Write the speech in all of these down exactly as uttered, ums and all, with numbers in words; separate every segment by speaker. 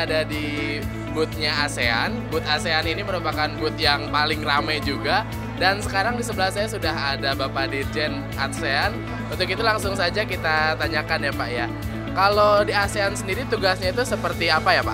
Speaker 1: sudah ada di booth-nya ASEAN. Booth ASEAN ini merupakan booth yang paling ramai juga. Dan sekarang di sebelah saya sudah ada Bapak Dirjen ASEAN. Untuk itu langsung saja kita tanyakan ya Pak ya. Kalau di ASEAN sendiri tugasnya itu seperti apa ya Pak?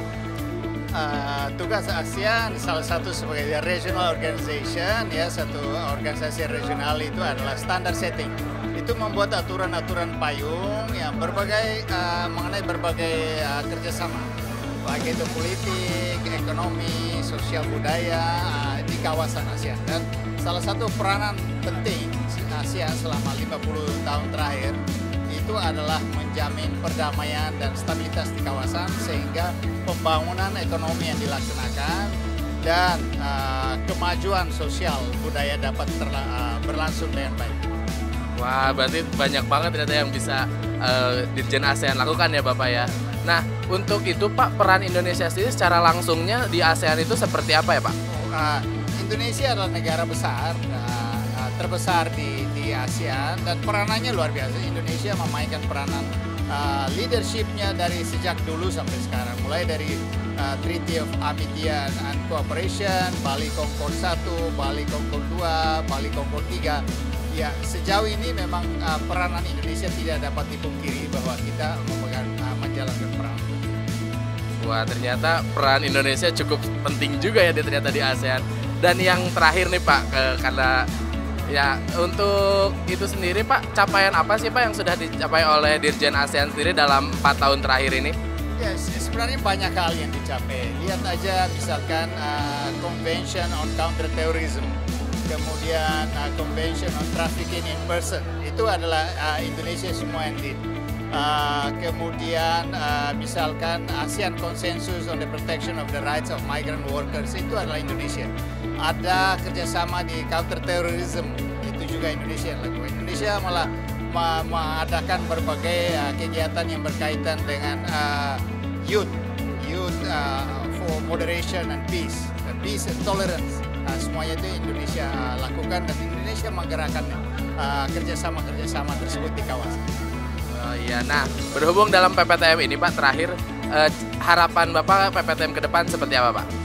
Speaker 2: Uh, tugas ASEAN salah satu sebagai regional organization, ya, satu organisasi regional itu adalah standard setting. Itu membuat aturan-aturan payung yang berbagai uh, mengenai berbagai uh, kerjasama, baik itu politik, ekonomi, sosial budaya uh, di kawasan ASEAN. Dan salah satu peranan penting ASEAN selama lima puluh tahun terakhir itu adalah menjamin perdamaian dan stabilitas di kawasan sehingga pembangunan ekonomi yang dilaksanakan dan uh, kemajuan sosial budaya dapat terla- uh, berlangsung dengan baik.
Speaker 1: Wah, berarti banyak banget ternyata yang bisa uh, Dirjen ASEAN lakukan ya Bapak ya. Nah, untuk itu Pak, peran Indonesia sendiri secara langsungnya di ASEAN itu seperti apa ya Pak?
Speaker 2: Uh, Indonesia adalah negara besar, uh, uh, terbesar di, di ASEAN, dan peranannya luar biasa. Indonesia memainkan peranan uh, leadership-nya dari sejak dulu sampai sekarang. Mulai dari uh, Treaty of Amity and Cooperation, Bali Concord satu, Bali Concord dua, Bali Concord tiga. Ya, sejauh ini memang uh, peranan Indonesia tidak dapat dipungkiri bahwa kita memegang uh, menjalankan peran.
Speaker 1: Wah, ternyata peran Indonesia cukup penting juga ya ternyata di ASEAN. Dan yang terakhir nih Pak, ke, karena ya untuk itu sendiri Pak, capaian apa sih Pak yang sudah dicapai oleh Dirjen ASEAN sendiri dalam empat tahun terakhir ini?
Speaker 2: Ya, sebenarnya banyak hal yang dicapai. Lihat aja misalkan uh, Convention on Counterterrorism, kemudian uh, Convention on Trafficking in Person, itu adalah uh, Indonesia semua yang lead. Uh, kemudian uh, misalkan ASEAN Consensus on the Protection of the Rights of Migrant Workers, itu adalah Indonesia. Ada kerjasama di counterterrorism, itu juga Indonesia yang lakukan. Indonesia malah ma- mengadakan berbagai uh, kegiatan yang berkaitan dengan uh, youth, youth uh, for moderation and peace, uh, peace and tolerance. Uh, semuanya itu Indonesia uh, lakukan, dan Indonesia menggerakkan uh, kerjasama-kerjasama tersebut di kawasan.
Speaker 1: Oh iya, nah berhubung dalam P P T M ini Pak, terakhir eh, harapan Bapak P P T M ke depan seperti apa Pak?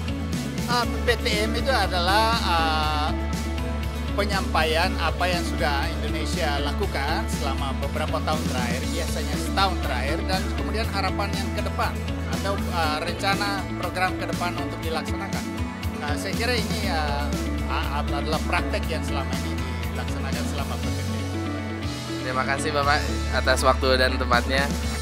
Speaker 2: Uh, P P T M itu adalah uh, penyampaian apa yang sudah Indonesia lakukan selama beberapa tahun terakhir, biasanya setahun terakhir, dan kemudian harapan yang ke depan atau uh, rencana program ke depan untuk dilaksanakan. Uh, saya kira ini uh, adalah praktek yang selama ini dilaksanakan selama P P T M.
Speaker 1: Terima kasih Bapak atas waktu dan tempatnya.